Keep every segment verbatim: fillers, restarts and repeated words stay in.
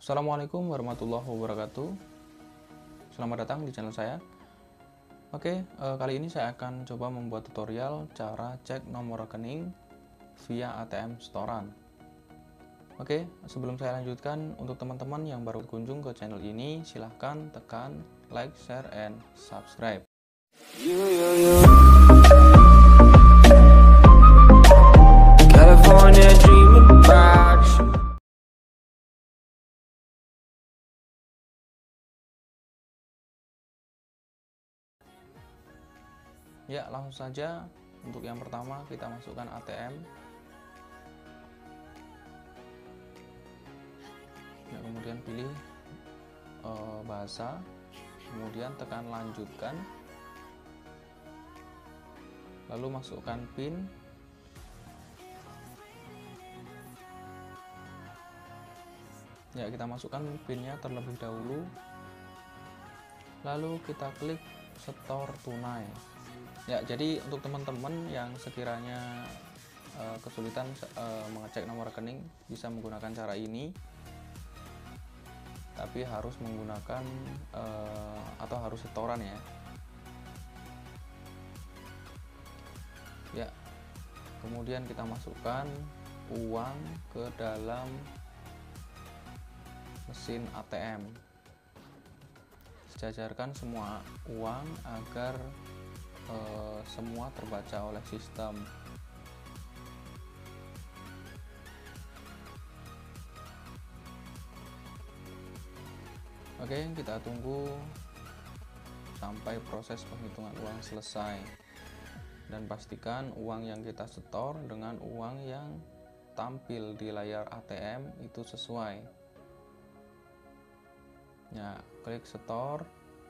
Assalamualaikum warahmatullahi wabarakatuh. Selamat datang di channel saya. Oke, eh, kali ini saya akan coba membuat tutorial cara cek nomor rekening via A T M setoran. Oke, sebelum saya lanjutkan, untuk teman-teman yang baru kunjung ke channel ini, silahkan tekan like, share, and subscribe. You, you, you. California dreaming about you. Ya, langsung saja. Untuk yang pertama kita masukkan A T M. Ya, kemudian pilih uh, bahasa, kemudian tekan lanjutkan, lalu masukkan PIN, ya kita masukkan PIN-nya terlebih dahulu, lalu kita klik setor tunai. Ya, jadi untuk teman-teman yang sekiranya uh, kesulitan uh, mengecek nomor rekening, bisa menggunakan cara ini, tapi harus menggunakan uh, atau harus setoran ya. Ya, kemudian kita masukkan uang ke dalam mesin A T M. Sejajarkan semua uang agar uh, semua terbaca oleh sistem. Oke, kita tunggu sampai proses penghitungan uang selesai, dan pastikan uang yang kita setor dengan uang yang tampil di layar A T M itu sesuai. Ya, klik setor.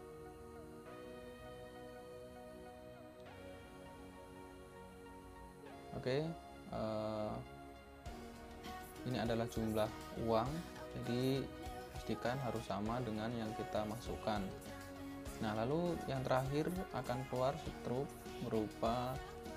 Oke, uh, ini adalah jumlah uang, jadi pastikan harus sama dengan yang kita masukkan. Nah, lalu yang terakhir akan keluar struk berupa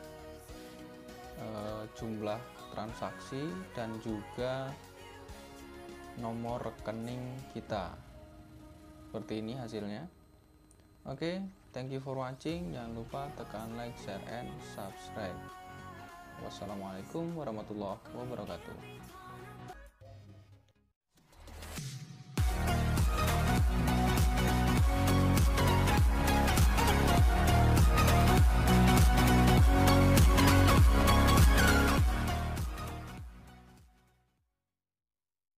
uh, jumlah transaksi dan juga nomor rekening kita. Seperti ini hasilnya. Oke, thank you for watching. Jangan lupa tekan like, share, and subscribe. Wassalamualaikum warahmatullahi wabarakatuh.